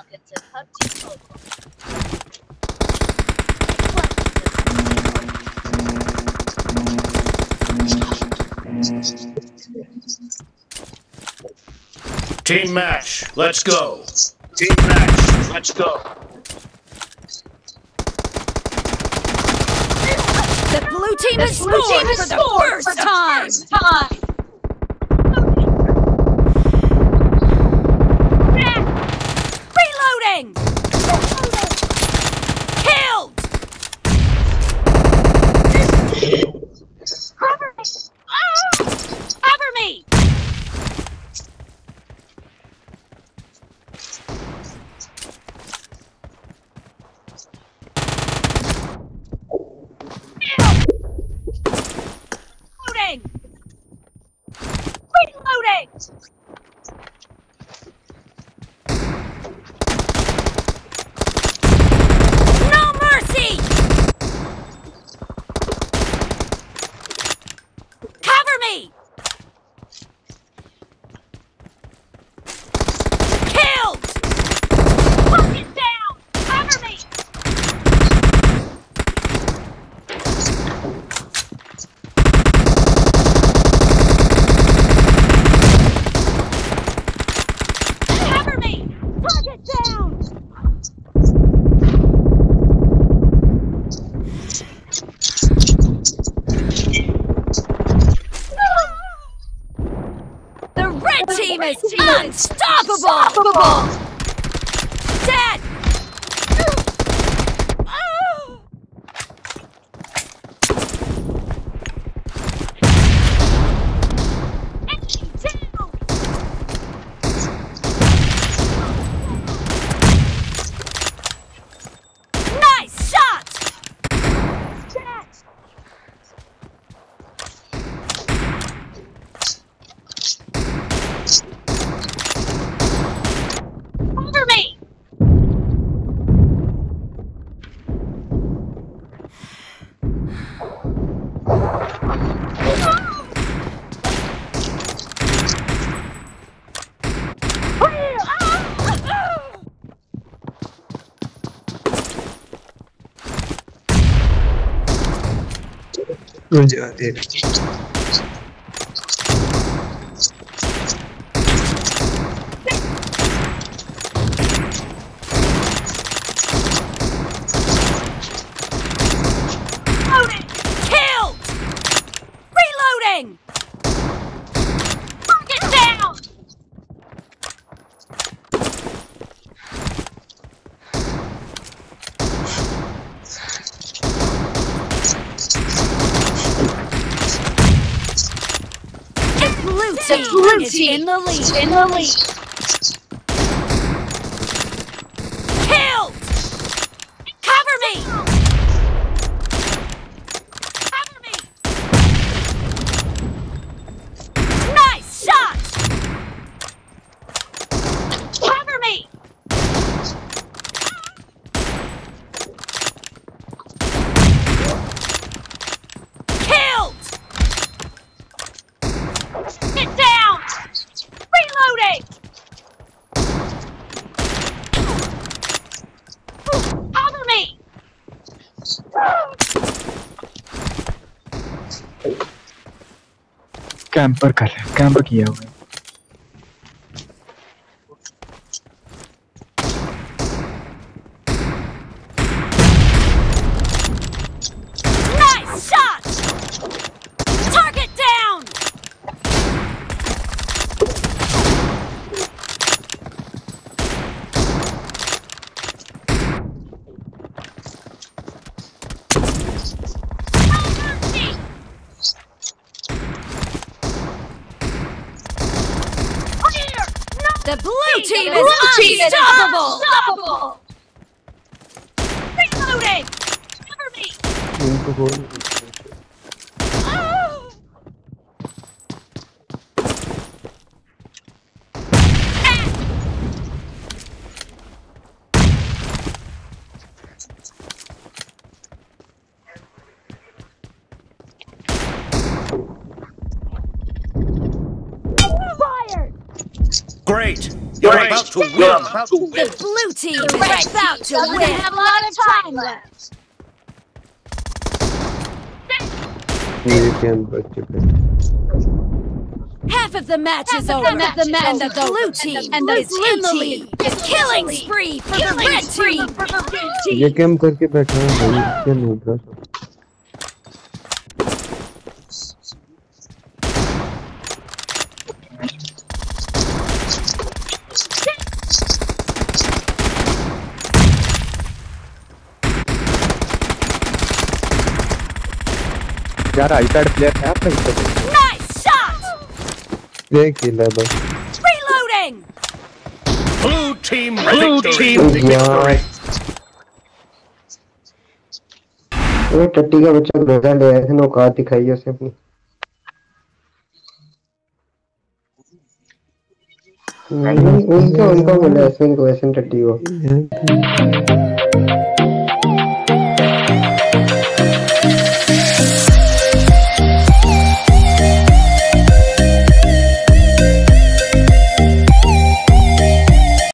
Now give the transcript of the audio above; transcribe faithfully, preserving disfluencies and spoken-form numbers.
Welcome to P U B G Mobile. Team match, let's go. Team match, let's go. The blue team has scored for the first time. time. Reloading. Killed. Cover me! Ah! Cover me. Reloading. Reloading. No mercy. Cover me. Killed. Put it down. Cover me. Cover me. Put it down. The red team is unstoppable! Dead! Enemy down! Nice shot! Dead! Cover me! Reloading! Killed! Reloading! Get down! The blue team, The blue is team in the lead. In the lead. Killed! Cover me! Cover me! Nice shot! Cover me! Killed! Get down! Reloading! Cover me! Camper कर रहा है camp किया हुआ है Nice shot! Target down! No mercy! Clear! No the blue team The is blue team is unstoppable! unstoppable. Reloading! Cover me! Oh! Ah! Fired! Great. You're about to win. You're about to win. The blue team is about to Doesn't win. have a lot of time left. मेरे camp बच चुके हैं। Half of the match is over, Half of the match and the is over. blue team And the is blue in the team lead. is Killing in the spree for the Killing red spree team. for the red team. ये camp करके बैठा हूँ भाई, क्या नूबरा सब। यार iPad player है आपका इस पे। Nice shot! ये किल है बस। Reloading! Blue team Blue team victory. वो टट्टी का बच्चा ग्रेडा ले आया था ना, औकात दिखाई है उसे अपनी। नहीं उनका उनका बोला ऐसे इनको ऐसे टट्टी को।